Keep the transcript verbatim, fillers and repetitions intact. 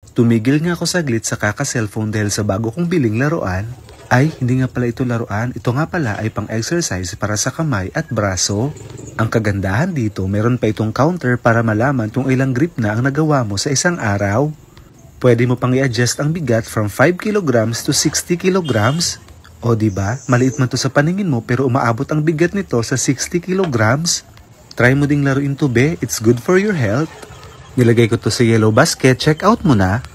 Tumigil nga ako saglit sa kaka-cellphone dahil sa bago kong biling laruan. Ay, hindi nga pala ito laruan. Ito nga pala ay pang-exercise para sa kamay at braso. Ang kagandahan dito, meron pa itong counter para malaman kung ilang grip na ang nagawa mo sa isang araw. Pwede mo pang i-adjust ang bigat from five kilograms to sixty kilograms. O diba, maliit man to sa paningin mo pero umaabot ang bigat nito sa sixty kilograms. Try mo ding laruin to be, it's good for your health. Nilagay ko to sa yellow basket, check out mo na.